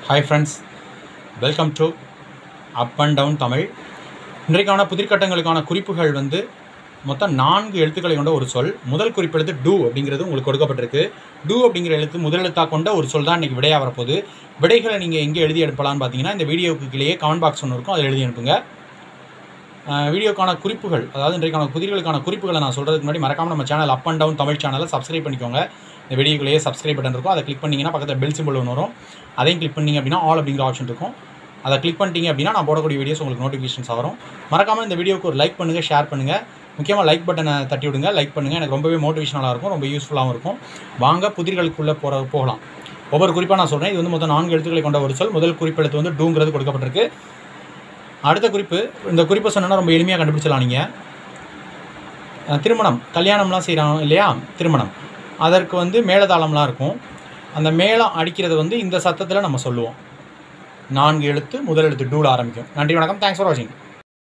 Hi friends, welcome to Up and Down Tamil. இன்றைக்கான புதிர்கட்டங்களுக்கான குறிப்புகள் மொத்தம் 4 எழுத்துக்களை கொண்ட ஒரு சொல். முதல் குறிப்பெழுத்து டூ அப்படிங்கிறது உங்களுக்கு கொடுக்கப்பட்டிருக்கு. டூ அப்படிங்கிற எழுத்து முதல் எழுத்தாக கொண்ட ஒரு சொல் தான் இன்றைக்கி விடையாக வரப்போகுது. விடைகளை நீங்கள் எங்கே எழுதி அனுப்பலான்னு பார்த்தீங்கன்னா, இந்த வீடியோவுக்கு கீழே கமெண்ட் பாக்ஸ் ஒன்று இருக்கும், அதில் எழுதி அனுப்புங்க. வீடியோக்கான குறிப்புகள், அதாவது இன்றைக்கான புதிர்களுக்கான குறிப்புகளை நான் சொல்கிறதுக்கு முன்னாடி மறக்காமல் நம்ம channel up and down Tamil சேனலை சப்ஸ்கிரைப் பண்ணிக்கோங்க. இந்த வீடியோக்குள்ளேயே சப்ஸ்கிரைப் பட்டன் இருக்கும், அதை கிளிக் பண்ணிங்கன்னா பக்கத்தில் பெல் சிம்பிள் ஒன்று வரும். அதையும் கிளிக் பண்ணிங்க அப்படின்னா ஆல் அப்படிங்கிற ஆப்ஷன் இருக்கும். அதை கிளிக் பண்ணிட்டீங்க அப்படின்னா நான் போடக்கூடிய வீடியோஸ் உங்களுக்கு நோட்டிஃபிகேஷன்ஸ் வரும். மறக்காமல் இந்த வீடியோக்கு ஒரு லைக் பண்ணுங்கள், ஷேர் பண்ணுங்கள். முக்கியமாக லைக் பட்டனை தட்டி விடுங்க. லைக் பண்ணுங்கள், எனக்கு ரொம்பவே மோட்டிவேஷனலாக இருக்கும், ரொம்ப யூஸ்ஃபுல்லாகவும் இருக்கும். வாங்க புதிர்களுக்குள்ளே போகலாம். ஒவ்வொரு குறிப்பாக நான் சொல்கிறேன். இது மொத்தம் 4 எழுத்துக்களை கொண்ட ஒரு சொல். முதல் குறிப்பெழுத்து டூங்கிறது கொடுக்கப்பட்டிருக்கு. அடுத்த குறிப்பு, இந்த குறிப்பை சொன்னால் ரொம்ப எளிமையாக கண்டுபிடிச்சலாம். நீங்கள் திருமணம், கல்யாணம்லாம் செய்கிறாங்க இல்லையா, திருமணம், அதற்கு மேளதாளம்லாம் இருக்கும். அந்த மேளம் அடிக்கிறது இந்த சத்தத்தில் நம்ம சொல்லுவோம். 4 எழுத்து, முதல் எழுத்து டூவில் ஆரம்பிக்கும். நன்றி, வணக்கம். தேங்க்ஸ் ஃபார் வாட்சிங்.